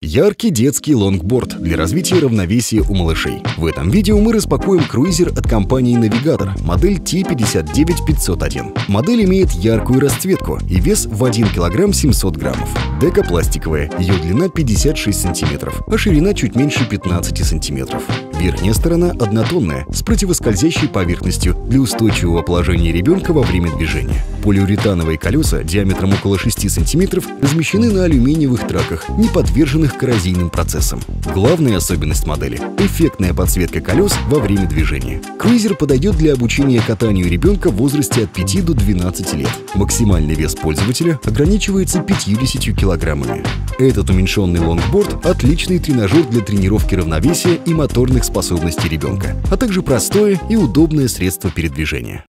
Яркий детский лонгборд для развития равновесия у малышей. В этом видео мы распакуем круизер от компании Navigator, модель T59501. Модель имеет яркую расцветку и вес в 1 кг 700 граммов. Дека пластиковая, ее длина 56 см, а ширина чуть меньше 15 см. Верхняя сторона однотонная, с противоскользящей поверхностью для устойчивого положения ребенка во время движения. Полиуретановые колеса диаметром около 6 см размещены на алюминиевых траках, не подверженных коррозийным процессам. Главная особенность модели – эффектная подсветка колес во время движения. Круизер подойдет для обучения катанию ребенка в возрасте от 5 до 12 лет. Максимальный вес пользователя ограничивается 50 килограммами. Этот уменьшенный лонгборд – отличный тренажер для тренировки равновесия и моторных способностей ребенка, а также простое и удобное средство передвижения.